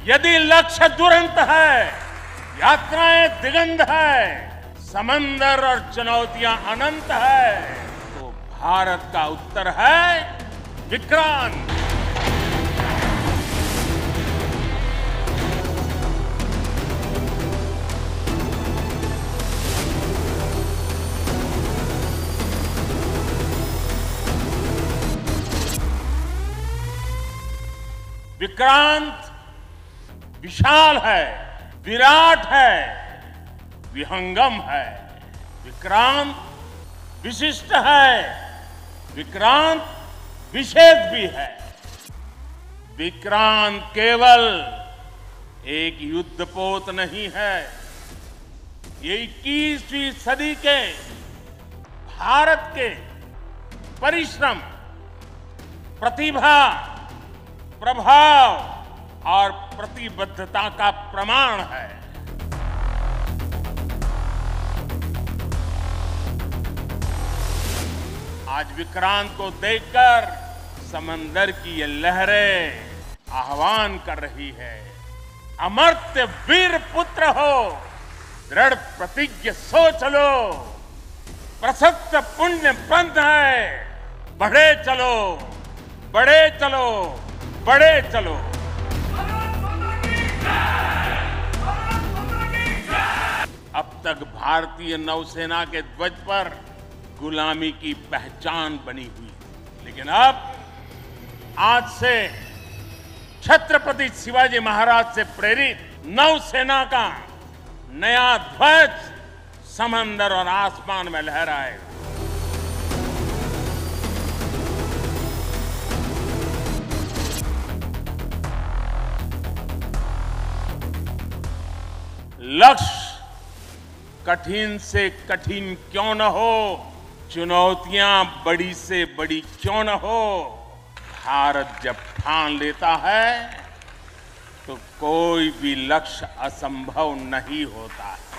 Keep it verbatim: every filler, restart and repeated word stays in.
यदि लक्ष्य दुरंत है, यात्राएं दिगंत है, समंदर और चुनौतियां अनंत है, तो भारत का उत्तर है विक्रांत। विक्रांत विशाल है, विराट है, विहंगम है। विक्रांत विशिष्ट है, विक्रांत विशेष भी है। विक्रांत केवल एक युद्धपोत नहीं है, ये इक्कीसवीं सदी के भारत के परिश्रम, प्रतिभा, प्रभाव और प्रतिबद्धता का प्रमाण है। आज विक्रांत को देखकर समंदर की ये लहरें आह्वान कर रही है, अमर्त्य वीर पुत्र हो, दृढ़ प्रतिज्ञ सोच लो, प्रशस्त पुण्य पंथ है, बढ़े चलो, बढ़े चलो, बढ़े चलो। अब तक भारतीय नौसेना के ध्वज पर गुलामी की पहचान बनी हुई, लेकिन अब आज से छत्रपति शिवाजी महाराज से प्रेरित नौसेना का नया ध्वज समंदर और आसमान में लहराएगा। लक्ष्य कठिन से कठिन क्यों न हो, चुनौतियां बड़ी से बड़ी क्यों न हो, भारत जब ठान लेता है तो कोई भी लक्ष्य असंभव नहीं होता है।